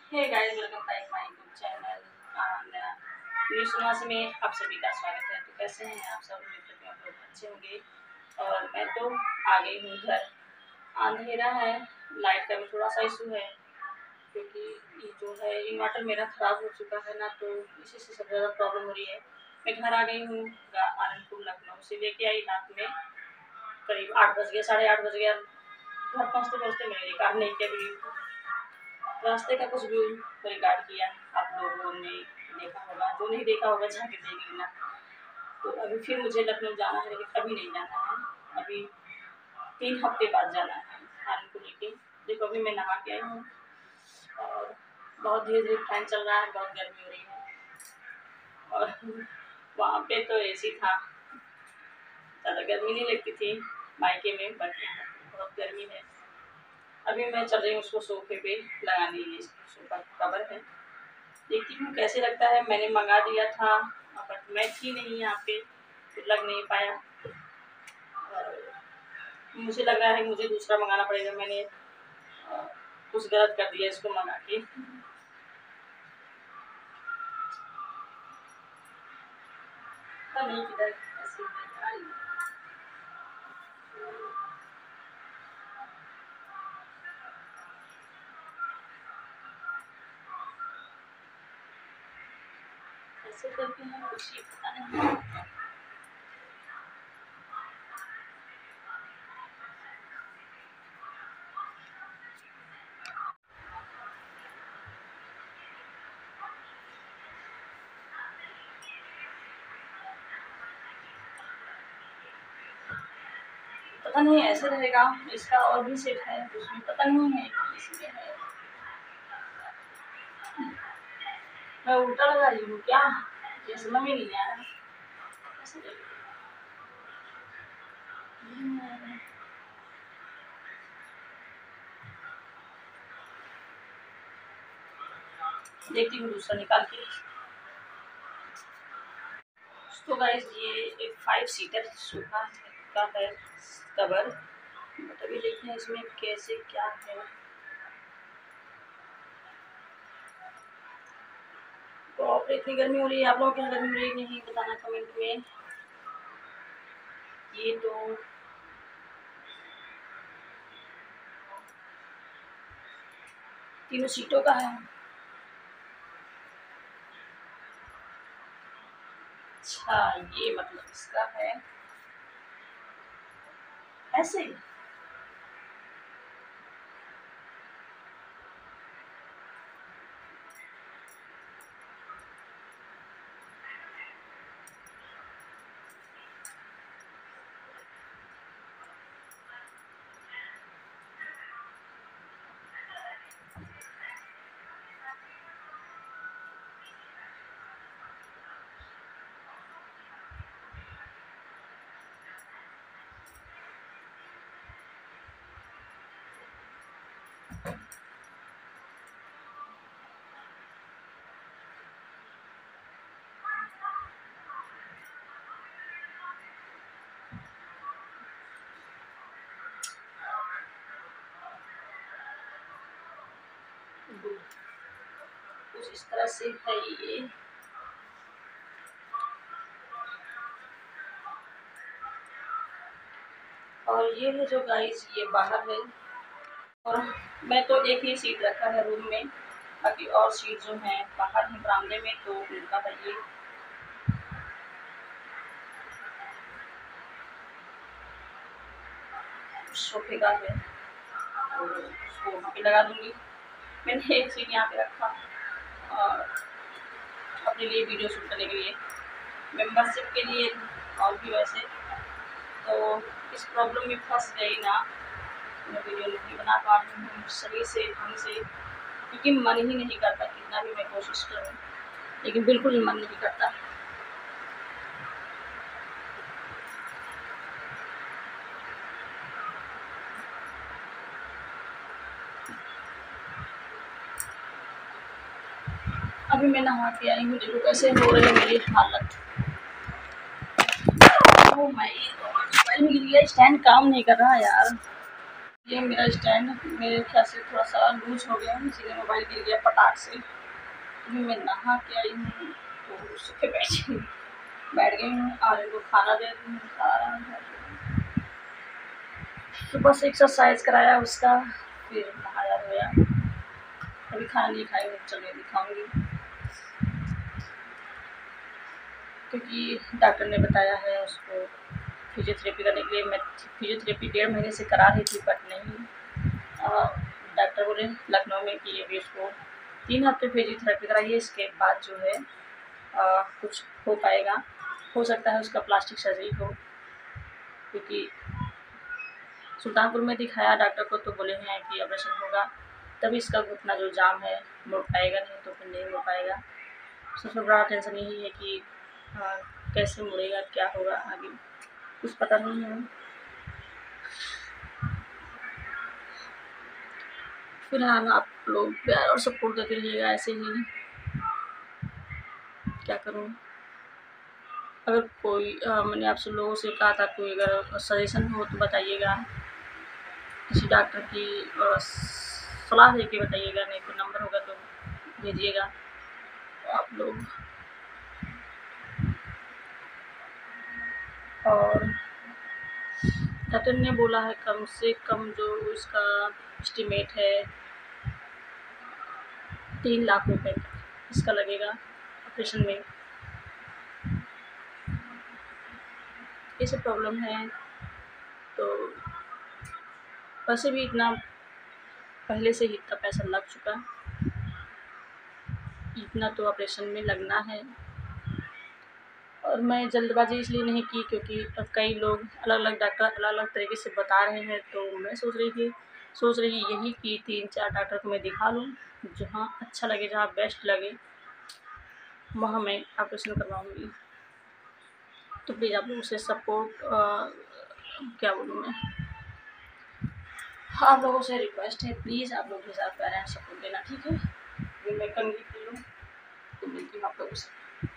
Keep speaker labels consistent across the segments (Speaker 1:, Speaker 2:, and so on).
Speaker 1: Hey guys, welcome back my YouTube channel new सुनास में आप सभी का स्वागत है। तो कैसे हैं आप सब? आप लोग अच्छे होंगे। और मैं तो आ गई हूँ घर। अंधेरा है, लाइट का भी थोड़ा सा इशू है क्योंकि ये जो है इन्वर्टर मेरा ख़राब हो चुका है ना, तो इसी से सबसे ज़्यादा प्रॉब्लम हो रही है। मैं घर आ गई हूँ आनंदपुर लखनऊ से, लेके आई रात में करीब 8 बज गया, 8:30 बज गया। घर पहुँचते पहुँचते मैंने रिकॉर्ड नहीं किया वीडियो, रास्ते का कुछ भी रिकॉर्ड किया। आप लोगों ने देखा होगा, जो नहीं देखा होगा जाके देख लेना। तो अभी फिर मुझे लखनऊ जाना है, लेकिन अभी नहीं जाना है, अभी 3 हफ्ते बाद जाना है आनंद को लेके। देखो अभी मैं नहा के आई हूँ और बहुत धीरे धीरे फैन चल रहा है, बहुत गर्मी हो रही है। और वहाँ पे तो एसी था, ज़्यादा गर्मी नहीं लगती थी मायके में, बट यहाँ बहुत गर्मी है। अभी मैं चल रही हूँ उसको सोफे पे लगाने के लिए, सोफा कवर है, देखती हूँ कैसे लगता है। मैंने मंगा दिया था बट मैं थी नहीं यहाँ पे, तो लग नहीं पाया। और मुझे लग रहा है मुझे दूसरा मंगाना पड़ेगा। मैंने कुछ गलत कर दिया इसको मंगा के। पता नहीं किधर ऐसी आई। ऐसे करके है कुछ ये पता नहीं। पता नहीं ऐसे रहेगा, इसका और भी सेट है उसमें, पता नहीं है इसमें है। मैं उल्टा लगा रही हूँ क्या, ये समझ में नहीं आ रहा। देखती हूँ दूसरा निकाल के। तो गाइस ये एक 5 सीटर सोफा का है कवर, बट अभी देखते हैं इसमें कैसे क्या है। तो इतनी गर्मी हो रही है, आप लोगों की गर्मी हो रही है नहीं बताना कमेंट में। ये तो तीनों सीटों का है। अच्छा, ये मतलब इसका है ऐसे। कुछ इस तरह से है ये। और ये है जो गाइस ये बाहर है, और मैं तो एक ही सीट रखा है रूम में, बाकी और सीट जो है बाहर है बरामदे में, तो उनका है ये। सोफे का है और उसको वहाँ पे लगा दूंगी। मैंने एक सीट यहाँ पे रखा और अपने लिए वीडियो शूट करने के लिए, मेंबरशिप के लिए और भी वैसे। तो इस प्रॉब्लम में फंस गई ना, मैं वीडियो नहीं बना पा रही हूँ सही से ढंग से, क्योंकि मन ही नहीं करता, कितना भी मैं कोशिश करूँ लेकिन बिल्कुल मन नहीं करता। अभी मैं नहा के आई हूँ, देखो कैसे हो रही है मेरी हालत। ओह माय गॉड, मोबाइल में गिर गया, स्टैंड काम नहीं कर रहा यार। ये मेरा स्टैंड मेरे ख्याल से थोड़ा सा लूज हो गया, इसीलिए मोबाइल गिर गया पटाख से। तो मैं नहा के आई हूँ तो उस पे बैठ गई हूँ और इनको खाना दे रही हूँ, खा रहा है। सुबह से एक्सरसाइज कराया उसका, फिर नहाया धोया। अभी खाना नहीं खाई हूँ, चलिए दिखाऊंगी, क्योंकि डॉक्टर ने बताया है उसको फिजियोथेरेपी करने के लिए। मैं फिजियोथेरेपी 1.5 महीने से करा रही थी बट नहीं, डॉक्टर बोले लखनऊ में कि अभी उसको 3 हफ्ते फिजियोथेरेपी कराइए, इसके बाद जो है कुछ हो पाएगा। हो सकता है उसका प्लास्टिक सर्जरी हो, क्योंकि सुल्तानपुर में दिखाया डॉक्टर को तो बोले हैं कि ऑपरेशन होगा तभी इसका घुटना जो जाम है मुड़ पाएगा, नहीं तो फिर नहीं मुड़ पाएगा। सबसे बड़ा टेंशन यही है कि कैसे मुड़ेगा, क्या होगा आगे कुछ पता नहीं है। फिलहाल आप लोग प्यार और सपोर्ट देते रहिएगा ऐसे ही। क्या करूँ, अगर कोई मैंने आप सब लोगों से कहा था कोई अगर सजेशन हो तो बताइएगा, किसी डॉक्टर की सलाह दे के बताइएगा, नहीं तो नंबर होगा तो भेजिएगा तो आप लोग। और डॉक्टर ने बोला है कम से कम जो उसका एस्टिमेट है 3 लाख रुपए इसका लगेगा ऑपरेशन में। ये सब प्रॉब्लम है, तो वैसे भी इतना पहले से ही इतना पैसा लग चुका, इतना तो ऑपरेशन में लगना है। और मैं जल्दबाजी इसलिए नहीं की क्योंकि कई लोग अलग अलग डॉक्टर अलग अलग तरीके से बता रहे हैं, तो मैं सोच रही यही कि 3-4 डॉक्टर को मैं दिखा लूँ, जहाँ अच्छा लगे, जहाँ बेस्ट लगे वहाँ मैं ऑपरेशन करवाऊँगी। तो प्लीज़ आप लोगों से सपोर्ट क्या बोलूँ मैं, आप लोगों से रिक्वेस्ट है, प्लीज़ आप लोग के साथ प्यार एंड सपोर्ट देना, ठीक है। अभी मैं कंगी पी लूँ तो मिलती हूँ आप लोगों से।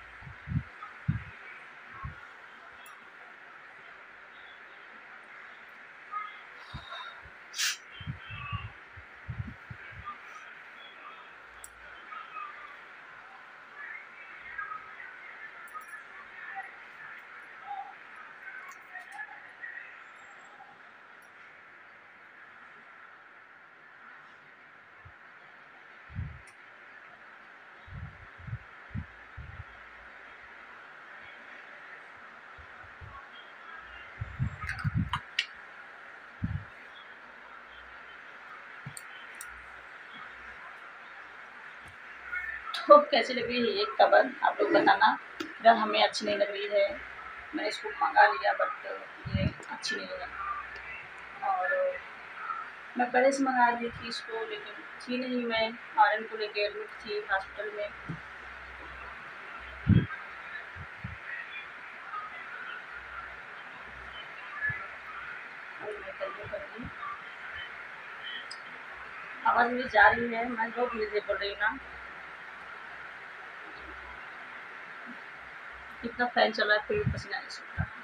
Speaker 1: तो कैसी लग रही है ये कवर आप लोग बताना, अगर हमें अच्छी नहीं लग रही है। मैंने इसको मंगा लिया बट ये अच्छी नहीं लगा, और मैं पहले से मंगा ली थी इसको, लेकिन थी नहीं, मैं आर्यन को लेके एडमिट थी हॉस्पिटल में। और मैं करिए आवाज़ मेरी जा रही है, मैं बहुत धीरे धीरे बोल रही हूँ ना, इतना फैन चल रहा है फिर भी पसीना नहीं सूख रहा।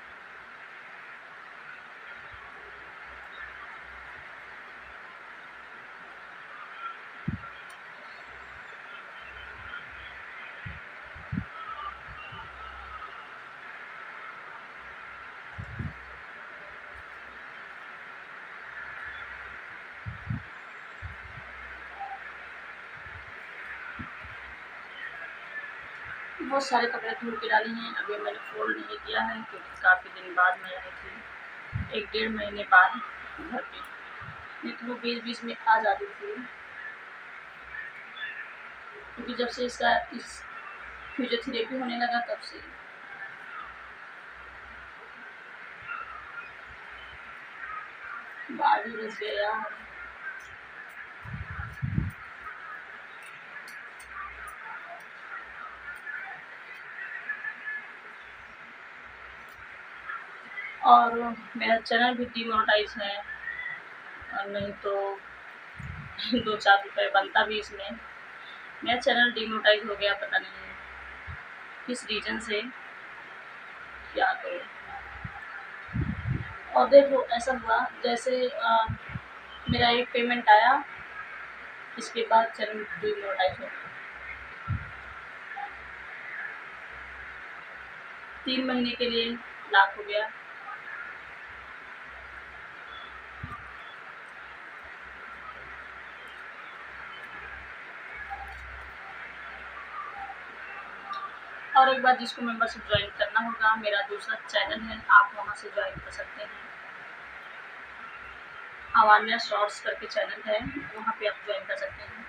Speaker 1: बहुत सारे कपड़े धुल के डाले हैं, अभी मैंने फोल्ड नहीं किया है क्योंकि काफ़ी दिन बाद मैं आई थी, 1-1.5 महीने बाद घर पे, नहीं तो वो बीच बीच में आ जाती थी, क्योंकि जब से इसका इस फिजियोथेरेपी होने लगा तब से। बाल भी बच गया। और मेरा चैनल भी डिमोनेटाइज है, और नहीं तो 2-4 रुपये बनता भी इसमें। मेरा चैनल डिमोनेटाइज हो गया, पता नहीं किस रीज़न से, क्या करूँ। और देखो ऐसा हुआ जैसे मेरा एक पेमेंट आया, इसके बाद चरण 2 3 महीने के लिए लाख हो गया। और एक बार जिसको मेंबरशिप ज्वाइन करना होगा, मेरा दूसरा चैनल है, आप वहाँ से ज्वाइन कर सकते हैं। अवान्या शॉर्ट्स करके चैनल है, वहाँ पे आप ज्वाइन कर सकते हैं।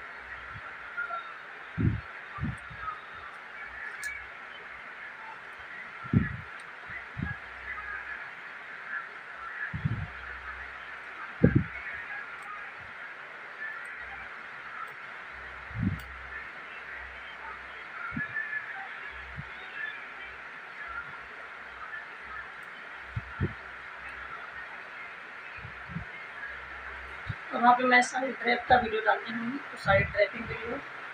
Speaker 1: और वहाँ पे मैं सारी ट्रैप का वीडियो डालती हूँ, तो सारी ट्रैपिंग वीडियो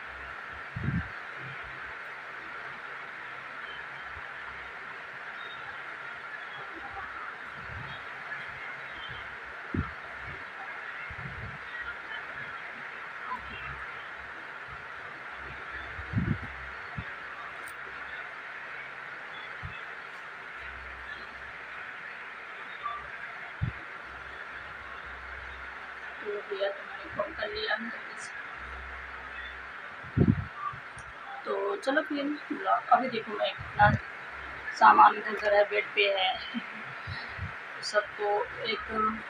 Speaker 1: तो भैया तो मैंने कॉल कर लिया है। तो चलो फिर ब्लॉग अभी देखो मैं कितना सामान इधर उधर है, बेड पे है, सबको एक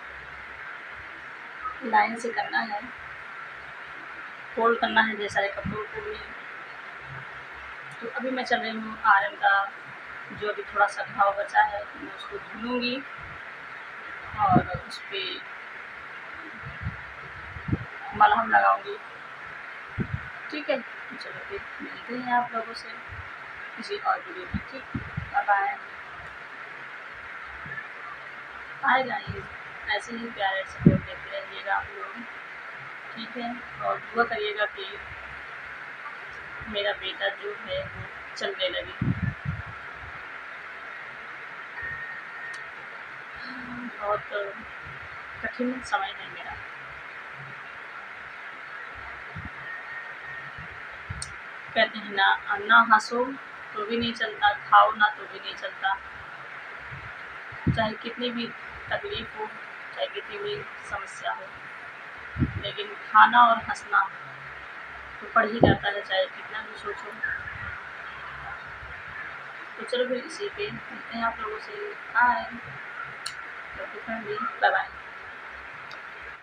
Speaker 1: लाइन से करना है, फोल्ड करना है ढेर सारे कपड़ों को भी। तो अभी मैं चल रही हूँ आयरन का, जो अभी थोड़ा सा घाव बचा है मैं उसको धुलूँगी और उस पर मलहम लगाऊंगी। ठीक है, तो चलो फिर मिलते हैं आप लोगों से किसी और वीडियो में। ठीक, बाय बाय। बाय गाइस, ऐसे ही प्यारे सपोर्ट देते रहिएगा आप लोग, ठीक है। और दुआ करिएगा कि मेरा बेटा जो है वो चलने लगे। बहुत कठिन समय है मेरा। कहते हैं ना हंसो तो भी नहीं चलता, खाओ ना तो भी नहीं चलता। चाहे कितनी भी तकलीफ हो, चाहे कितनी भी समस्या हो, लेकिन खाना और हंसना तो पड़ ही जाता है, चाहे कितना भी सोचो। तो चलो फिर इसी पे मिलते हैं आप लोगों से। Bye, bye bye.